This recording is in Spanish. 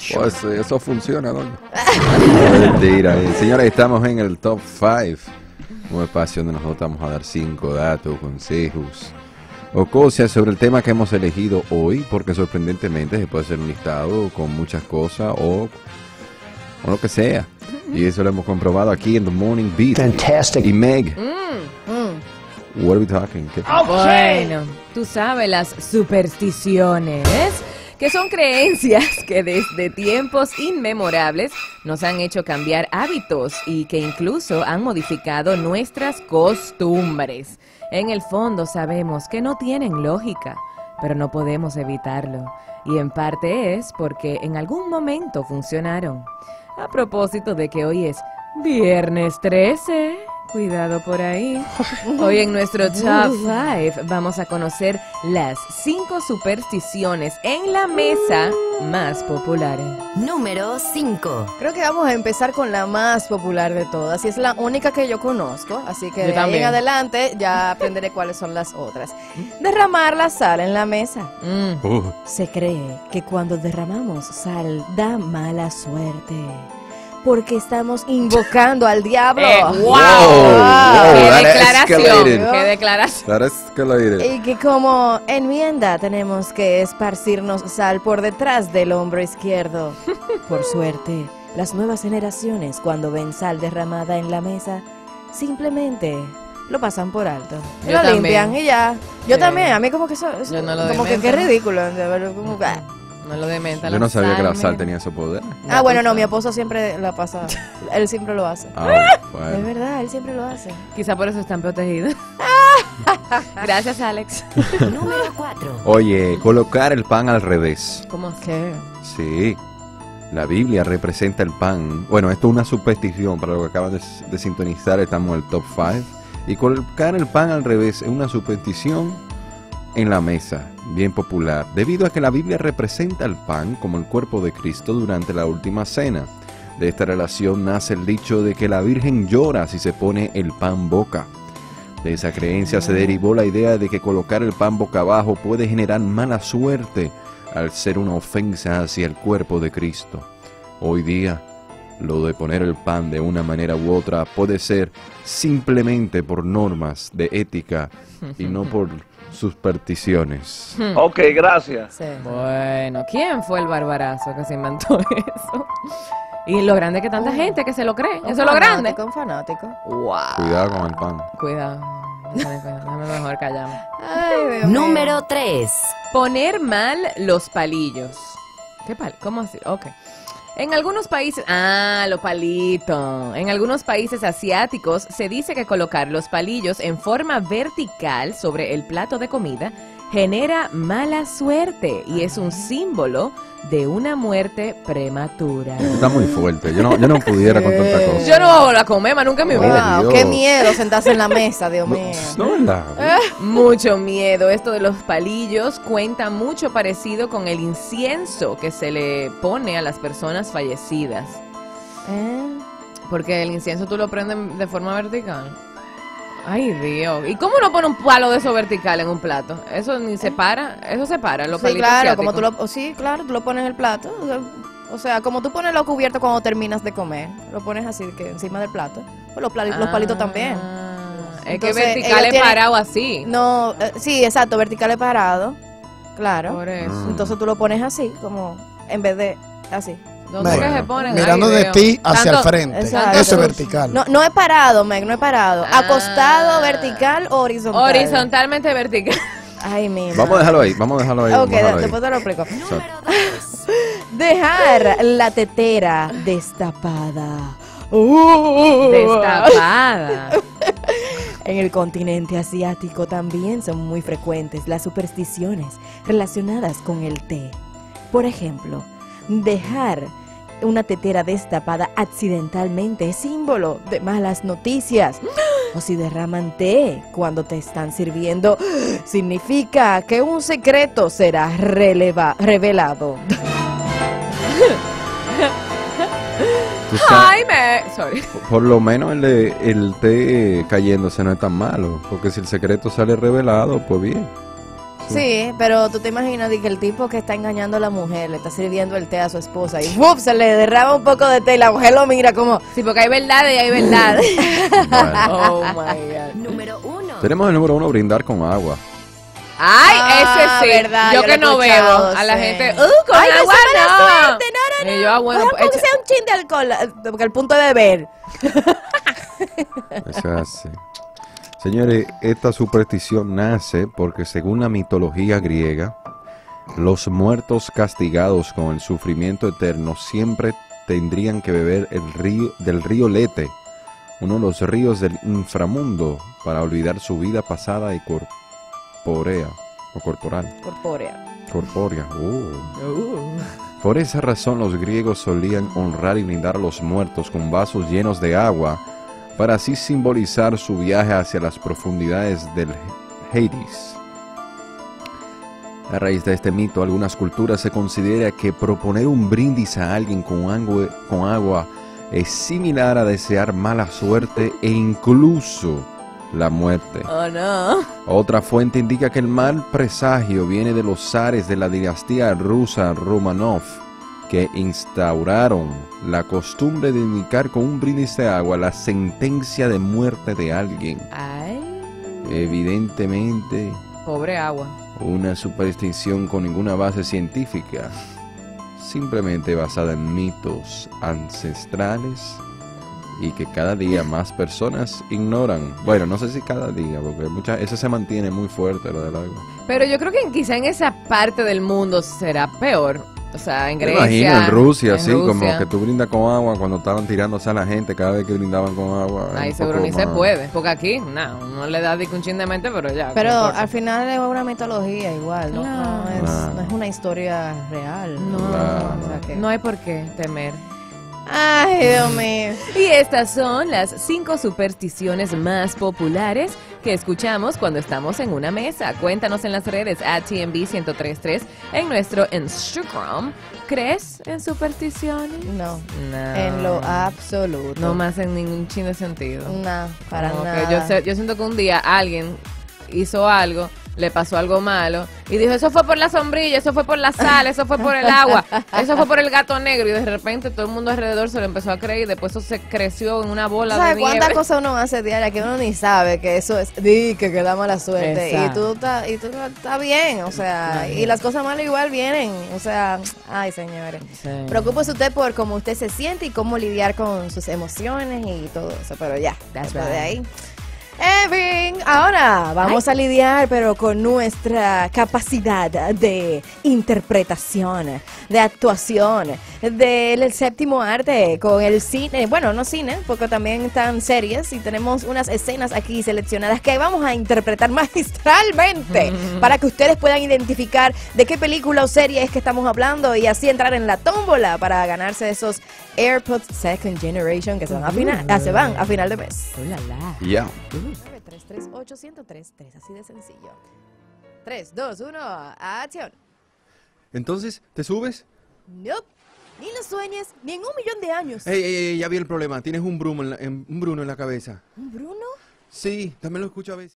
Pues eso funciona, doña. Mentira. Señores, estamos en el Top 5. Un espacio donde nosotros vamos a dar 5 datos, consejos o cosas sobre el tema que hemos elegido hoy, porque sorprendentemente se puede hacer un listado con muchas cosas o lo que sea. Y eso lo hemos comprobado aquí en The Morning Beat. Fantastic. Y Meg, what are we talking? ¿Qué? Bueno, tú sabes las supersticiones, que son creencias que desde tiempos inmemorables nos han hecho cambiar hábitos y que incluso han modificado nuestras costumbres. En el fondo sabemos que no tienen lógica, pero no podemos evitarlo. Y en parte es porque en algún momento funcionaron. A propósito de que hoy es Viernes 13, cuidado por ahí. Hoy en nuestro Top 5 vamos a conocer las 5 supersticiones en la mesa más populares. Número 5. Creo que vamos a empezar con la más popular de todas y es la única que yo conozco, así que Yo de ahí también. en adelante ya aprenderé cuáles son las otras. Derramar la sal en la mesa. Se cree que cuando derramamos sal da mala suerte, porque estamos invocando al diablo. ¡Wow! Wow, that ¡Qué declaración! escalated. ¡Qué declaración! That escalated. Y que como enmienda tenemos que esparcirnos sal por detrás del hombro izquierdo. Por suerte, las nuevas generaciones cuando ven sal derramada en la mesa, simplemente lo pasan por alto. Yo Lo también. limpian y ya. Yo Sí. también, a mí como que eso, Yo no lo como que demento. qué ridículo. De verdad, como que, No lo dementa. Yo no sabía que la sal mira. tenía ese poder. Ah, bueno, no, mi esposo siempre la pasa. Él siempre lo hace. Ah, Es bueno. verdad, él siempre lo hace. Quizá por eso están protegidos. Gracias, Alex. Número 4. Oye, colocar el pan al revés. ¿Cómo ¿Qué? Sí, la Biblia representa el pan. Bueno, esto es una superstición para lo que acaban de sintonizar. Estamos en el Top 5. Y colocar el pan al revés es una superstición en la mesa, bien popular, debido a que la Biblia representa el pan como el cuerpo de Cristo durante la última cena. De esta relación nace el dicho de que la Virgen llora si se pone el pan boca. De esa creencia se derivó la idea de que colocar el pan boca abajo puede generar mala suerte al ser una ofensa hacia el cuerpo de Cristo. Hoy día, lo de poner el pan de una manera u otra puede ser simplemente por normas de ética y no por supersticiones. Ok, gracias. Sí. Bueno, ¿quién fue el barbarazo que se inventó eso? Y lo grande que tanta gente que se lo cree. Eso es lo grande. Un fanático. Wow. Cuidado con el pan. Cuidado. Déjame mejor callarme. Ay, Dios mío. Número 3. Poner mal los palillos. ¿Qué pal? ¿Cómo así? Ok. En algunos países... Ah, los palitos. En algunos países asiáticos se dice que colocar los palillos en forma vertical sobre el plato de comida genera mala suerte y es un símbolo de una muerte prematura. Está muy fuerte. Yo no pudiera con tanta cosa. Yo no voy a volver a comer más nunca en mi Oh, vida. Wow, Dios. qué miedo sentarse en la mesa, Dios mío. No, ¿verdad? Mucho miedo. Esto de los palillos cuenta mucho parecido con el incienso que se le pone a las personas fallecidas. Porque el incienso tú lo prendes de forma vertical. Ay, Dios. ¿Y cómo uno pone un palo de eso vertical en un plato? Eso ni se para. Eso se para, los Sí, palitos claro, asiáticos. como sí, claro, tú lo pones en el plato. O sea, como tú pones lo cubierto cuando terminas de comer, lo pones así que encima del plato. Pues los palitos también. Es Entonces, que vertical ellos es tienen- parado así. No, sí, exacto, vertical es parado. Claro. Por eso. Entonces tú lo pones así, como en vez de así. ¿Dónde Meg, que se ponen? mirando Ay, de Dios. ti hacia el Tanto- frente. Exacto. Eso es vertical. No, no es parado, Meg, no es parado. Ah. Acostado, vertical o horizontal. Horizontalmente vertical. Ay, mi Vamos a dejarlo ahí. Vamos a dejarlo ahí. Ok, vamos a dejarlo ahí. después te lo explico. Exacto. Dejar la tetera destapada. Destapada. En el continente asiático también son muy frecuentes las supersticiones relacionadas con el té. Por ejemplo, dejar una tetera destapada accidentalmente es símbolo de malas noticias. O si derraman té cuando te están sirviendo, significa que un secreto será revelado. Tú sabes, Ay, sorry. por lo menos el té cayéndose no es tan malo. Porque si el secreto sale revelado, pues bien. Sí, pero tú te imaginas de que el tipo que está engañando a la mujer le está sirviendo el té a su esposa y ¡uf! Se le derrama un poco de té y la mujer lo mira como... Sí, porque hay verdad y hay verdad. Bueno, Oh my God. Número 1. tenemos el número 1, brindar con agua. Ay, ese sí. verdad, yo lo que he no bebo. escuchado, A la sí. gente, con Ay, agua me no. suerte, no. Y yo, bueno, Ojalá que sea un chin de alcohol, porque el punto de beber. Eso es así. Señores, esta superstición nace porque según la mitología griega, los muertos castigados con el sufrimiento eterno siempre tendrían que beber del río Lete, uno de los ríos del inframundo, para olvidar su vida pasada y corpórea. Por esa razón los griegos solían honrar y brindar a los muertos con vasos llenos de agua, para así simbolizar su viaje hacia las profundidades del Hades. A raíz de este mito, algunas culturas se considera que proponer un brindis a alguien con agua es similar a desear mala suerte e incluso la muerte. Oh, no. Otra fuente indica que el mal presagio viene de los zares de la dinastía rusa Romanov, que instauraron la costumbre de indicar con un brindis de agua la sentencia de muerte de alguien. Ay, Evidentemente, pobre agua. una superstición con ninguna base científica, simplemente basada en mitos ancestrales y que cada día más personas ignoran. Bueno, no sé si cada día, porque eso se mantiene muy fuerte, lo del agua. Pero yo creo que quizá en esa parte del mundo será peor. O sea, en Me Grecia. imagino en Rusia, en sí, Rusia. como que tú brindas con agua cuando estaban tirándose a la gente, cada vez que brindaban con agua. Ahí un seguro poco ni se más. puede. Porque aquí, no le da un chin de mente, pero ya. Pero ¿qué importa? al final es una mitología igual, ¿no? Claro. No es una historia real. No, Claro. O sea que- no hay por qué temer. Ay, Dios mío. Y estas son las 5 supersticiones más populares que escuchamos cuando estamos en una mesa. Cuéntanos en las redes @TMB1033 en nuestro Instagram. ¿Crees en supersticiones? No, No. en lo absoluto. No más en ningún chin de sentido. No, para Como que nada. yo siento que un día alguien hizo algo, le pasó algo malo y dijo, eso fue por la sombrilla, eso fue por la sal, eso fue por el agua, eso fue por el gato negro, y de repente todo el mundo alrededor se lo empezó a creer y después eso se creció en una bola de ¿Sabes nieve. cuántas cosas uno hace diaria que uno ni sabe que eso es que da mala suerte? Exacto. Y tú estás bien, o sea, y las cosas malas igual vienen, o sea, ay, señores. Sí. Preocúpese usted por cómo usted se siente y cómo lidiar con sus emociones y todo eso, pero ya, That's después de right. ahí. En fin, ahora vamos a lidiar, pero con nuestra capacidad de interpretación, de actuación, del séptimo arte, con el cine, bueno, no cine, porque también están series y tenemos unas escenas aquí seleccionadas que vamos a interpretar magistralmente para que ustedes puedan identificar de qué película o serie es que estamos hablando y así entrar en la tómbola para ganarse esos AirPods Second Generation que se van a final de mes. Oh, la, la. Ya. 933-803-3, así de sencillo. 3, 2, 1, acción. Entonces, ¿te subes? Nope, ni lo sueñes, ni en 1.000.000 de años. Ey, ya vi el problema. Tienes un Bruno en la cabeza. ¿Un Bruno? Sí, también lo escucho a veces.